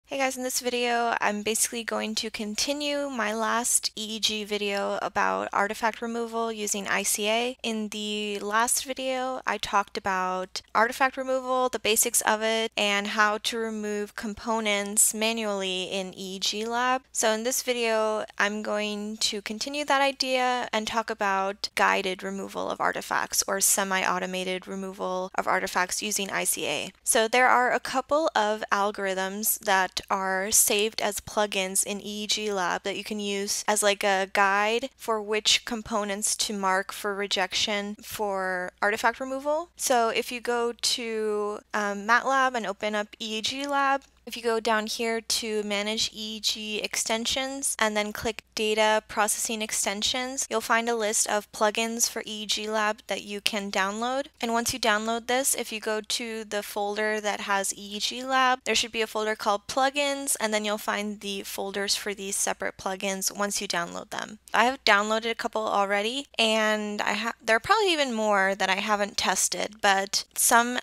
Hey guys, in this video, I'm basically going to continue my last EEG video about artifact removal using ICA. In the last video, I talked about artifact removal, the basics of it, and how to remove components manually in EEG lab. So in this video, I'm going to continue that idea and talk about guided removal of artifacts or semi-automated removal of artifacts using ICA. So there are a couple of algorithms that are saved as plugins in EEG Lab that you can use as like a guide for which components to mark for rejection for artifact removal. So if you go to MATLAB and open up EEG Lab, if you go down here to Manage EEG Extensions and then click Data Processing Extensions, you'll find a list of plugins for EEG Lab that you can download. And once you download this, if you go to the folder that has EEG Lab, there should be a folder called Plugins, and then you'll find the folders for these separate plugins once you download them. I have downloaded a couple already, and there are probably even more that I haven't tested, but some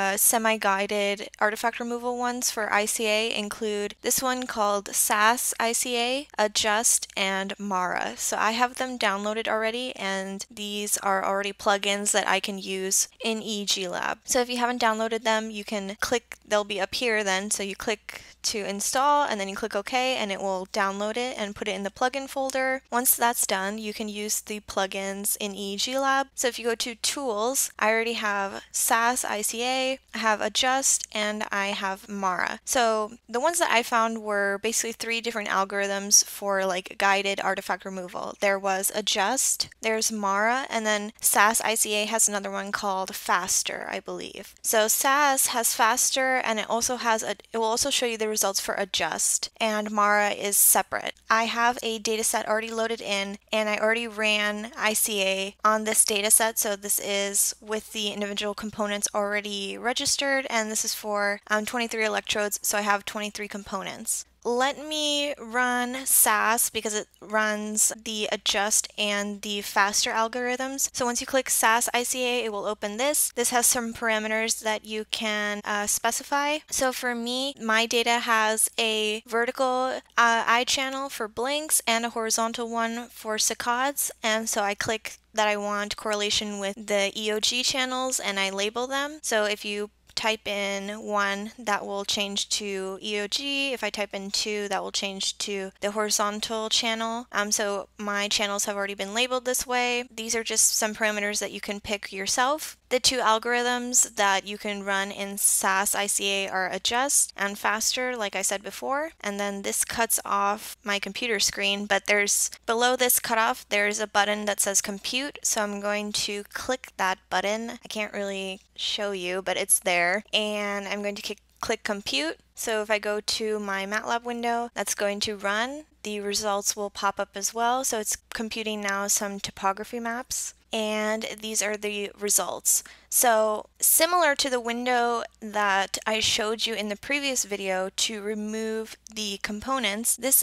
semi-guided artifact removal ones for ICA include this one called SAS ICA, Adjust, and Mara. So I have them downloaded already, and these are already plugins that I can use in EEG Lab. So if you haven't downloaded them, you can click, they'll be up here then, so you click to install and then you click OK and it will download it and put it in the plugin folder. Once that's done, you can use the plugins in EEG Lab. So if you go to Tools, I already have SAS ICA, I have Adjust, and I have Mara. So the ones that I found were basically three different algorithms for like guided artifact removal. There was Adjust, there's Mara, and then SAS ICA has another one called Faster, I believe. So SAS has Faster, and it will also show you the results for Adjust, and Mara is separate. I have a dataset already loaded in, and I already ran ICA on this dataset, so this is with the individual components already registered, and this is for 23 electrodes, so I have 23 components. Let me run SAS because it runs the Adjust and the Faster algorithms. So once you click SAS ICA, it will open this. This has some parameters that you can specify. So for me, my data has a vertical I channel for blinks and a horizontal one for saccades. And so I click that I want correlation with the EOG channels and I label them. So if you type in 1, that will change to EOG. If I type in 2, that will change to the horizontal channel. So my channels have already been labeled this way. These are just some parameters that you can pick yourself. The two algorithms that you can run in SAS ICA are Adjust and Faster, like I said before. And then this cuts off my computer screen, but below this cutoff, there's a button that says Compute. So I'm going to click that button. I can't really show you, but it's there. And I'm going to click Compute. So if I go to my MATLAB window, that's going to run. The results will pop up as well. So it's computing now some topography maps. And these are the results. So similar to the window that I showed you in the previous video to remove the components, these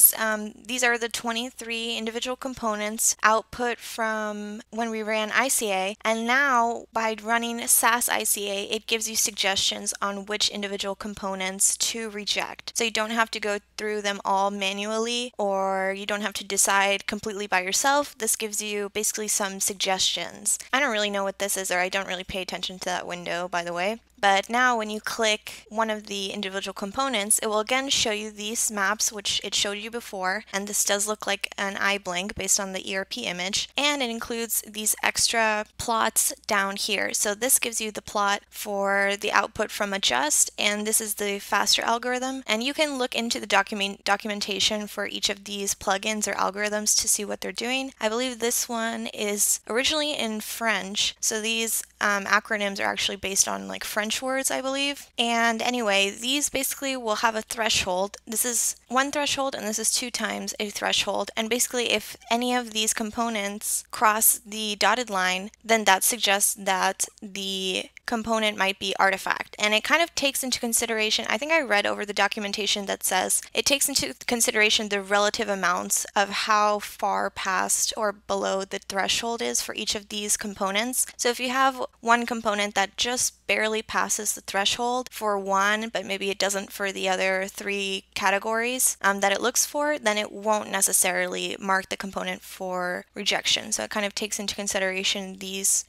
are the 23 individual components output from when we ran ICA, and now by running SAS ICA, it gives you suggestions on which individual components to reject. So you don't have to go through them all manually, or you don't have to decide completely by yourself. This gives you basically some suggestions. I don't really know what this is, or I don't really pay attention to that window, by the way. But now when you click one of the individual components, it will again show you these maps, which it showed you before, and this does look like an eye blink based on the ERP image, and it includes these extra plots down here. So this gives you the plot for the output from Adjust, and this is the Faster algorithm, and you can look into the documentation for each of these plugins or algorithms to see what they're doing. I believe this one is originally in French, so these acronyms are actually based on like French words, I believe. And anyway, these basically will have a threshold. This is one threshold and this is 2 times a threshold. And basically if any of these components cross the dotted line, then that suggests that the component might be artifact. And it kind of takes into consideration, I think I read over the documentation that says it takes into consideration the relative amounts of how far past or below the threshold is for each of these components. So if you have one component that just barely passes the threshold for one, but maybe it doesn't for the other three categories that it looks for, then it won't necessarily mark the component for rejection. So it kind of takes into consideration these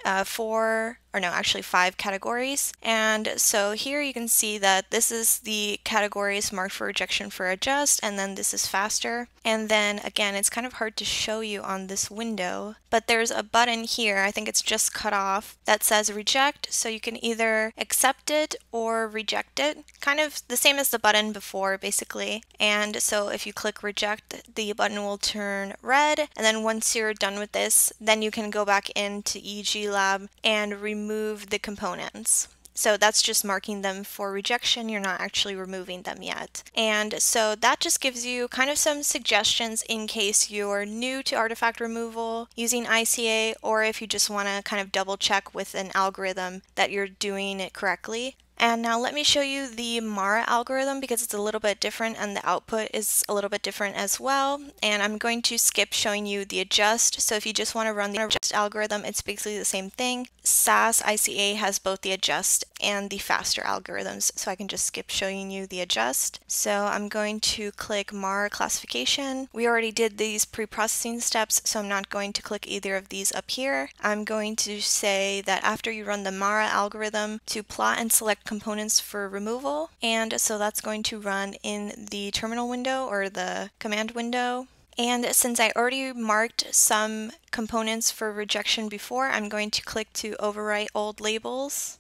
five categories. And so here you can see that this is the categories marked for rejection for adjust, and then this is faster. And then again, it's kind of hard to show you on this window, but there's a button here, I think it's just cut off, that says reject. So you can either accept it or reject it, kind of the same as the button before basically. And so if you click reject, the button will turn red, and then once you're done with this, then you can go back into EEG Lab and remove the components. So that's just marking them for rejection. You're not actually removing them yet. And so that just gives you kind of some suggestions in case you're new to artifact removal using ICA, or if you just want to kind of double check with an algorithm that you're doing it correctly. And now let me show you the Mara algorithm because it's a little bit different and the output is a little bit different as well. And I'm going to skip showing you the adjust. So if you just want to run the adjust algorithm, it's basically the same thing. SAS ICA has both the adjust and the faster algorithms. So I can just skip showing you the adjust. So I'm going to click Mara classification. We already did these pre-processing steps, so I'm not going to click either of these up here. I'm going to say that after you run the Mara algorithm, to plot and select components for removal, and so that's going to run in the terminal window or the command window. And since I already marked some components for rejection before, I'm going to click to overwrite old labels.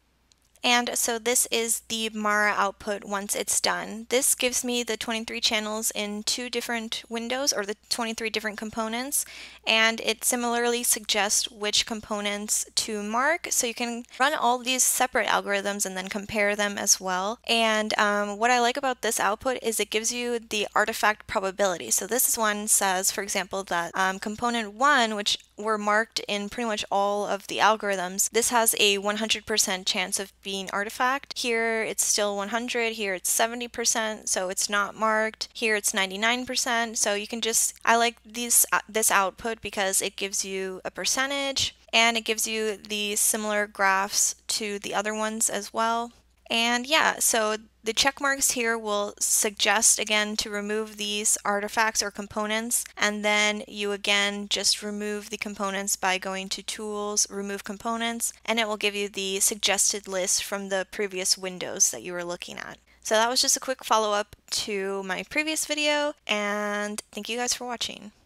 And so this is the Mara output once it's done. This gives me the 23 channels in two different windows, or the 23 different components, and it similarly suggests which components to mark. So you can run all these separate algorithms and then compare them as well. And what I like about this output is it gives you the artifact probability. So this one says, for example, that component 1, which were marked in pretty much all of the algorithms, this has a 100% chance of being artifact. Here it's still 100, here it's 70%, so it's not marked. Here it's 99%, so you can just, I like this output because it gives you a percentage and it gives you the similar graphs to the other ones as well. And yeah, so the check marks here will suggest again to remove these artifacts or components, and then you again just remove the components by going to Tools, Remove Components, and it will give you the suggested list from the previous windows that you were looking at. So that was just a quick follow-up to my previous video, and thank you guys for watching.